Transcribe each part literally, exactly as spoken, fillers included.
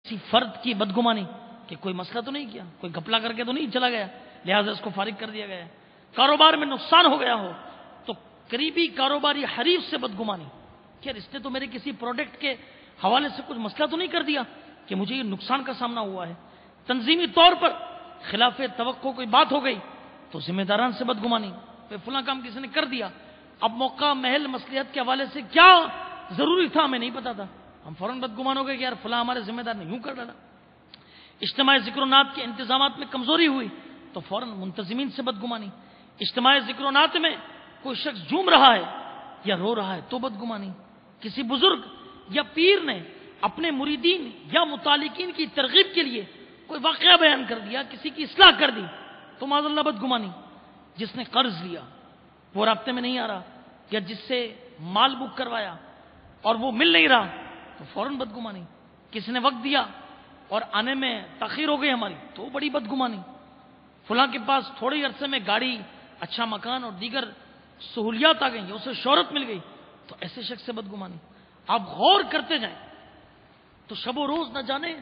کسی فرد کی بدگمانی کہ کوئی مسئلہ تو نہیں کیا، کوئی گھپلا کر کے تو نہیں چلا گیا لہذا اس کو فارغ کر دیا گیا ہے۔ کاروبار میں نقصان ہو گیا ہو تو قریبی کاروباری حریف سے بدگمانی کہ اس نے تو میرے کسی پروڈکٹ کے حوالے سے کچھ مسئلہ تو نہیں کر دیا کہ مجھے یہ نقصان کا سامنا ہوا ہے۔ تنظیمی طور پر خلاف توقع کوئی بات ہو گئی تو ذمہ داران سے بدگمانی، فلاں کام کسی نے کر دیا، اب موقع محل مصلحت کے حوالے سے کیا ضروری تھا ہمیں نہیں پتا تھا، ہم فوراً بدگمان ہو گئے کہ یار فلاں ہمارے ذمہ دار نے یوں کر ڈالا۔ اجتماعی ذکر و نات کے انتظامات میں کمزوری ہوئی تو فوراً منتظمین سے بدگمانی۔ اجتماعی ذکر و نات میں کوئی شخص جھوم رہا ہے یا رو رہا ہے تو بدگمانی۔ کسی بزرگ یا پیر نے اپنے مریدین یا متعلقین کی ترغیب کے لیے کوئی واقعہ بیان کر دیا، کسی کی اصلاح کر دی تو معاذ اللہ بدگمانی۔ جس نے قرض لیا وہ رابطے میں نہیں آ رہا یا جس سے مال بک کروایا اور وہ مل نہیں رہا تو فوراً بدگمانی۔ کسی نے وقت دیا اور آنے میں تاخیر ہو گئی ہماری تو بڑی بدگمانی۔ فلاں کے پاس تھوڑے عرصے میں گاڑی، اچھا مکان اور دیگر سہولیات آ گئیں یا اسے شہرت مل گئی تو ایسے شخص سے بدگمانی۔ آپ غور کرتے جائیں تو شب و روز نہ جانے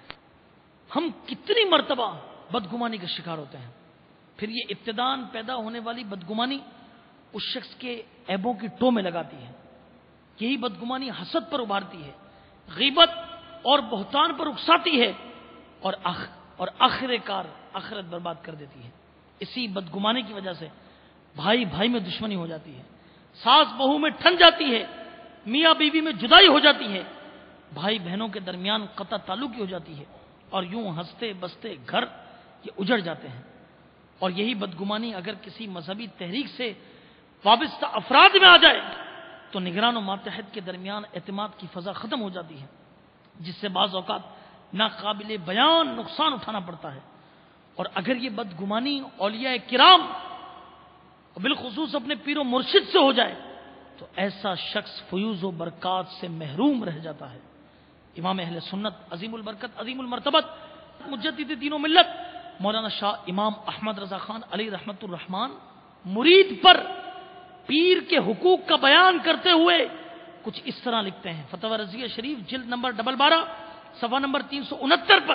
ہم کتنی مرتبہ بدگمانی کا شکار ہوتے ہیں۔ پھر یہ ابتداءً پیدا ہونے والی بدگمانی اس شخص کے عیبوں کی ٹو میں لگاتی ہے۔ یہی بدگمانی حسد پر ابھارتی ہے، غیبت اور بہتان پر اکساتی ہے اور آخ اور آخر کار آخرت برباد کر دیتی ہے۔ اسی بدگمانی کی وجہ سے بھائی بھائی میں دشمنی ہو جاتی ہے، ساس بہو میں ٹھن جاتی ہے، میاں بیوی میں جدائی ہو جاتی ہے، بھائی بہنوں کے درمیان قطع تعلق ہو جاتی ہے اور یوں ہنستے بستے گھر یہ اجڑ جاتے ہیں۔ اور یہی بدگمانی اگر کسی مذہبی تحریک سے وابستہ افراد میں آ جائے تو نگران و ماتحت کے درمیان اعتماد کی فضا ختم ہو جاتی ہے، جس سے بعض اوقات ناقابل بیان نقصان اٹھانا پڑتا ہے۔ اور اگر یہ بدگمانی اولیاء کرام بالخصوص اپنے پیر و مرشد سے ہو جائے تو ایسا شخص فیوز و برکات سے محروم رہ جاتا ہے۔ امام اہل سنت عظیم البرکت عظیم المرتبت مجدد دین و ملت مولانا شاہ امام احمد رضا خان علی رحمت الرحمان مرید پر پیر کے حقوق کا بیان کرتے ہوئے کچھ اس طرح لکھتے ہیں، فتاوی رضیہ شریف جلد نمبر ڈبل بارہ صفحہ نمبر تین سو انہتر پر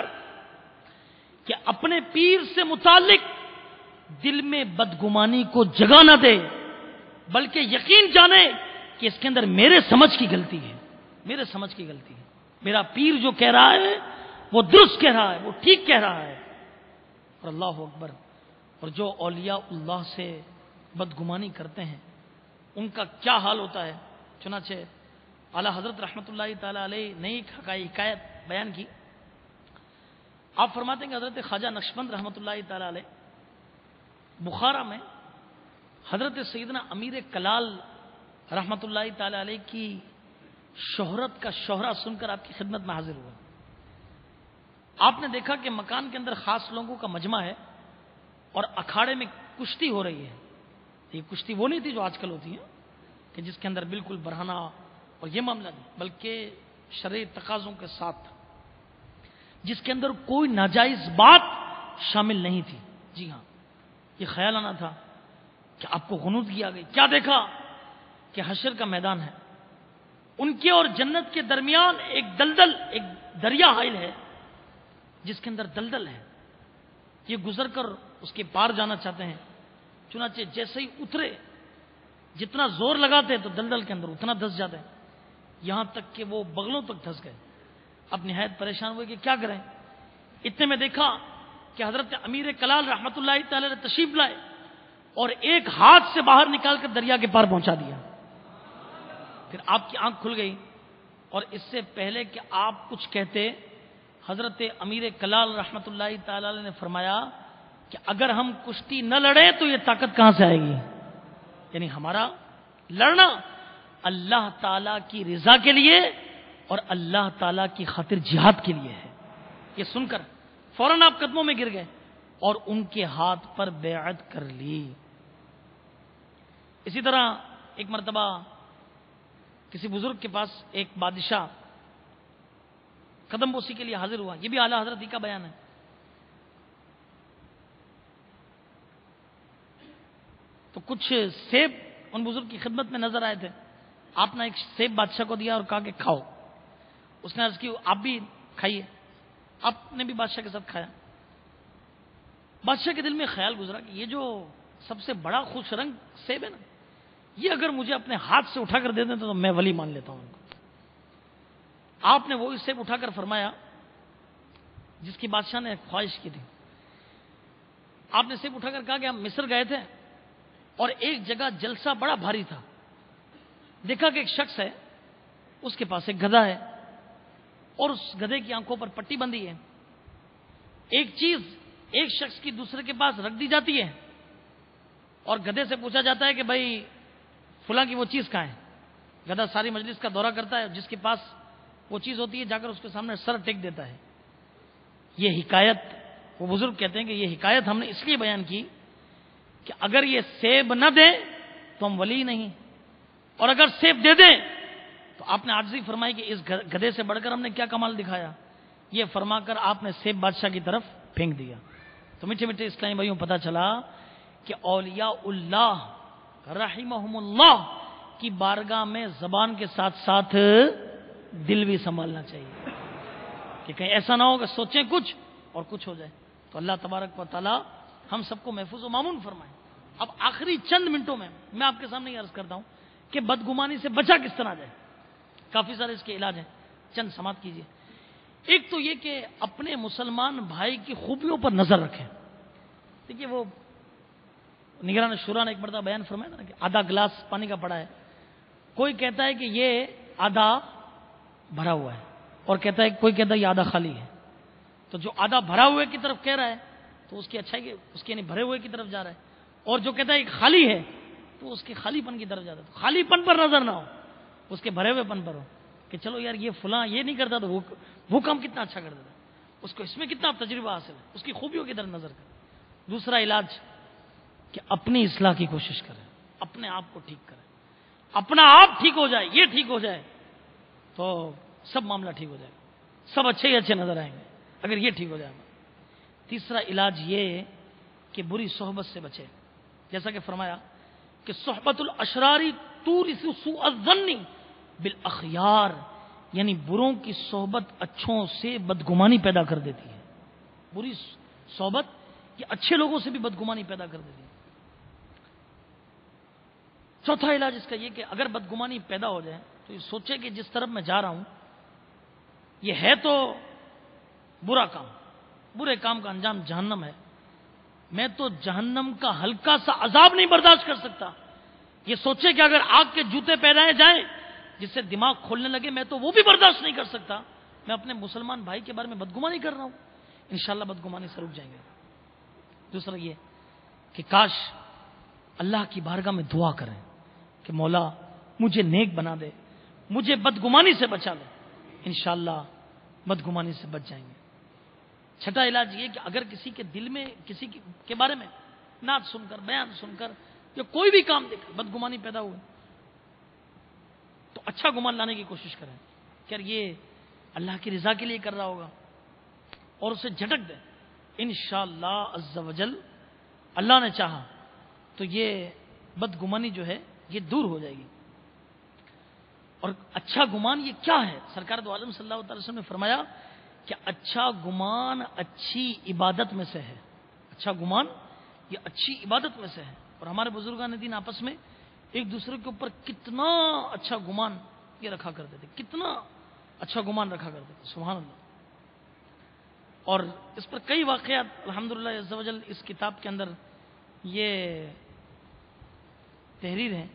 کہ اپنے پیر سے متعلق دل میں بدگمانی کو جگہ نہ دے بلکہ یقین جانے کہ اس کے اندر میرے سمجھ کی غلطی ہے، میرے سمجھ کی غلطی ہے، میرا پیر جو کہہ رہا ہے وہ درست کہہ رہا ہے، وہ ٹھیک کہہ رہا ہے۔ اور اللہ اکبر، اور جو اولیاء اللہ سے بدگمانی کرتے ہیں ان کا کیا حال ہوتا ہے۔ چنانچہ اعلیٰ حضرت رحمۃ اللہ تعالی علیہ نے ایک حکایت بیان کی۔ آپ فرماتے ہیں کہ حضرت خواجہ نقشبند رحمۃ اللہ تعالی علیہ بخارا میں حضرت سیدنا امیر کلال رحمۃ اللہ تعالی علیہ کی شہرت کا شہرہ سن کر آپ کی خدمت میں حاضر ہوا۔ آپ نے دیکھا کہ مکان کے اندر خاص لوگوں کا مجمع ہے اور اکھاڑے میں کشتی ہو رہی ہے۔ یہ کشتی وہ نہیں تھی جو آج کل ہوتی ہے کہ جس کے اندر بالکل برہنہ اور یہ معاملہ نہیں، بلکہ شرعی تقاضوں کے ساتھ جس کے اندر کوئی ناجائز بات شامل نہیں تھی۔ جی ہاں، یہ خیال آنا تھا کہ آپ کو غنودگی آ گئی۔ کیا دیکھا کہ حشر کا میدان ہے، ان کے اور جنت کے درمیان ایک دلدل ایک دریا حائل ہے جس کے اندر دلدل ہے، یہ گزر کر اس کے پار جانا چاہتے ہیں، چنانچہ جیسے ہی اترے جتنا زور لگاتے تو دلدل کے اندر اتنا دھس جاتے ہیں، یہاں تک کہ وہ بغلوں تک دھس گئے۔ اب نہایت پریشان ہوئے کہ کیا کریں۔ اتنے میں دیکھا کہ حضرت امیر کلال رحمۃ اللہ تعالی تشریف لائے اور ایک ہاتھ سے باہر نکال کر دریا کے پار پہنچا دیا۔ پھر آپ کی آنکھ کھل گئی اور اس سے پہلے کہ آپ کچھ کہتے حضرت امیر کلال رحمۃ اللہ تعالی نے فرمایا کہ اگر ہم کشتی نہ لڑیں تو یہ طاقت کہاں سے آئے گی، یعنی ہمارا لڑنا اللہ تعالی کی رضا کے لیے اور اللہ تعالی کی خاطر جہاد کے لیے ہے۔ یہ سن کر فوراً آپ قدموں میں گر گئے اور ان کے ہاتھ پر بیعت کر لی۔ اسی طرح ایک مرتبہ کسی بزرگ کے پاس ایک بادشاہ قدم بوسی کے لیے حاضر ہوا، یہ بھی اعلیٰ حضرت کا بیان ہے۔ تو کچھ سیب ان بزرگ کی خدمت میں نظر آئے تھے، آپ نے ایک سیب بادشاہ کو دیا اور کہا کہ کھاؤ۔ اس نے عرض کی آپ بھی کھائیے، آپ نے بھی بادشاہ کے ساتھ کھایا. بادشاہ کے دل میں خیال گزرا کہ یہ جو سب سے بڑا خوش رنگ سیب ہے نا، یہ اگر مجھے اپنے ہاتھ سے اٹھا کر دے دیں تو میں ولی مان لیتا ہوں ان کو. آپ نے وہی سیب اٹھا کر فرمایا جس کی بادشاہ نے خواہش کی تھی. آپ نے سیب اٹھا کر کہا کہ ہم مصر گئے تھے اور ایک جگہ جلسہ بڑا بھاری تھا. دیکھا کہ ایک شخص ہے، اس کے پاس ایک گدھا ہے اور اس گدھے کی آنکھوں پر پٹی بندھی ہے. ایک چیز ایک شخص کی دوسرے کے پاس رکھ دی جاتی ہے اور گدھے سے پوچھا جاتا ہے کہ بھائی فلاں کی وہ چیز کہاں ہے. گدھا ساری مجلس کا دورہ کرتا ہے، جس کے پاس وہ چیز ہوتی ہے جا کر اس کے سامنے سر ٹیک دیتا ہے. یہ حکایت وہ بزرگ کہتے ہیں کہ یہ حکایت ہم نے اس لیے بیان کی کہ اگر یہ سیب نہ دیں تو ہم ولی نہیں، اور اگر سیب دے دیں تو آپ نے عاجزی فرمائی کہ اس گدھے سے بڑھ کر ہم نے کیا کمال دکھایا. یہ فرما کر آپ نے سیب بادشاہ کی طرف پھینک دیا. تو میٹھے میٹھے اسلامی بھائیوں پتا چلا کہ اولیاء اللہ رحمہم اللہ کی بارگاہ میں زبان کے ساتھ ساتھ دل بھی سنبھالنا چاہیے کہ کہیں ایسا نہ ہو کہ سوچیں کچھ اور کچھ ہو جائے. تو اللہ تبارک و تعالی ہم سب کو محفوظ و مامون فرمائے. اب آخری چند منٹوں میں میں آپ کے سامنے یہ عرض کرتا ہوں کہ بدگمانی سے بچا کس طرح جائے. کافی سارے اس کے علاج ہیں، چند سماعت کیجیے. ایک تو یہ کہ اپنے مسلمان بھائی کی خوبیوں پر نظر رکھیں. دیکھیے وہ نگران شورا نے ایک مرتبہ بیان فرمایا نا کہ آدھا گلاس پانی کا پڑا ہے، کوئی کہتا ہے کہ یہ آدھا بھرا ہوا ہے اور کہتا ہے کوئی کہتا ہے یہ آدھا خالی ہے. تو جو آدھا بھرا ہوئے کی طرف کہہ رہا ہے تو اس کی اچھائی اس کے یعنی بھرے ہوئے کی طرف جا رہا ہے، اور جو کہتا ہے کہ خالی ہے تو اس کے خالی پن کی طرف جاتا ہے. تو خالی پن پر نظر نہ ہو، اس کے بھرے ہوئے پن پر ہو کہ چلو یار یہ فلاں یہ نہیں کرتا تو وہ وہ کام کتنا اچھا کر دیتا، اس کو اس میں کتنا تجربہ حاصل ہے، اس کی خوبیوں کی طرف نظر کریں. دوسرا علاج کہ اپنی اصلاح کی کوشش کریں، اپنے آپ کو ٹھیک کریں. اپنا آپ ٹھیک ہو جائے، یہ ٹھیک ہو جائے تو سب معاملہ ٹھیک ہو جائے گا، سب اچھے ہی اچھے نظر آئیں گے اگر یہ ٹھیک ہو جائے گا. تیسرا علاج یہ کہ بری صحبت سے بچے. جیسا کہ فرمایا کہ صحبت الاشراری تورث سوء الظن بالاخیار، یعنی بروں کی صحبت اچھوں سے بدگمانی پیدا کر دیتی ہے. بری صحبت یہ اچھے لوگوں سے بھی بدگمانی پیدا کر دیتی ہے. چوتھا علاج اس کا یہ کہ اگر بدگمانی پیدا ہو جائے تو یہ سوچے کہ جس طرف میں جا رہا ہوں یہ ہے تو برا کام، برے کام کا انجام جہنم ہے، میں تو جہنم کا ہلکا سا عذاب نہیں برداشت کر سکتا. یہ سوچے کہ اگر آگ کے جوتے پہنائے جائیں جس سے دماغ کھولنے لگے میں تو وہ بھی برداشت نہیں کر سکتا. میں اپنے مسلمان بھائی کے بارے میں بدگمانی کر رہا ہوں، انشاءاللہ بدگمانی سے رک جائیں گے. دوسرا یہ کہ کاش اللہ کی بارگاہ میں دعا کریں کہ مولا مجھے نیک بنا دے، مجھے بدگمانی سے بچا لے، انشاءاللہ بدگمانی سے بچ جائیں گے. چھٹا علاج یہ کہ اگر کسی کے دل میں کسی کے بارے میں نعت سن کر بیان سن کر یا کوئی بھی کام دیکھ بدگمانی پیدا ہوئی تو اچھا گمان لانے کی کوشش کریں کہ یار یہ اللہ کی رضا کے لیے کر رہا ہوگا اور اسے جھٹک دیں. انشاءاللہ عز و جل اللہ نے چاہا تو یہ بدگمانی جو ہے یہ دور ہو جائے گی. اور اچھا گمان یہ کیا ہے؟ سرکار دو عالم صلی اللہ تعالی وسلم نے فرمایا کہ اچھا گمان اچھی عبادت میں سے ہے. اچھا گمان یہ اچھی عبادت میں سے ہے. اور ہمارے بزرگان دین آپس میں ایک دوسرے کے اوپر کتنا اچھا گمان یہ رکھا کرتے تھے، کتنا اچھا گمان رکھا کرتے تھے، سبحان اللہ. اور اس پر کئی واقعات الحمدللہ عز و جل اس کتاب کے اندر یہ تحریر ہے.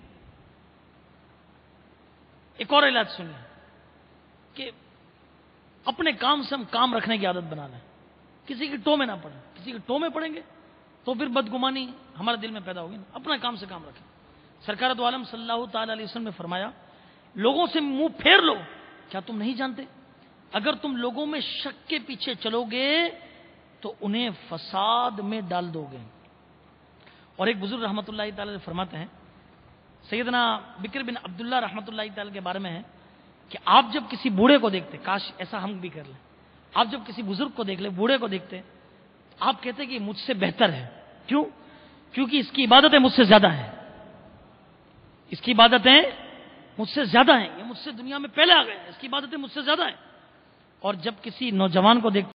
ایک اور علاج سنیے کہ اپنے کام سے ہم کام رکھنے کی عادت بنا لیں، کسی کی ٹو میں نہ پڑیں. کسی کی ٹو میں پڑیں گے تو پھر بدگمانی ہمارے دل میں پیدا ہوگی نا. اپنا کام سے کام رکھیں. سرکار دو عالم صلی اللہ تعالی علیہ وسلم نے فرمایا لوگوں سے منہ پھیر لو، کیا تم نہیں جانتے اگر تم لوگوں میں شک کے پیچھے چلو گے تو انہیں فساد میں ڈال دو گے. اور ایک بزرگ رحمۃ اللہ تعالی فرماتے ہیں، سیدنا بکر بن عبداللہ رحمۃ اللہ تعالی کے بارے میں ہے کہ آپ جب کسی بوڑھے کو دیکھتے، کاش ایسا ہم بھی کر لیں، آپ جب کسی بزرگ کو دیکھ لیں، بوڑھے کو دیکھتے، آپ کہتے کہ یہ مجھ سے بہتر ہے. کیوں؟ کیونکہ اس کی عبادتیں مجھ سے زیادہ ہیں، اس کی عبادتیں مجھ سے زیادہ ہیں، یہ مجھ سے دنیا میں پہلے آ گئے ہیں، اس کی عبادتیں مجھ سے زیادہ ہیں. اور جب کسی نوجوان کو دیکھتے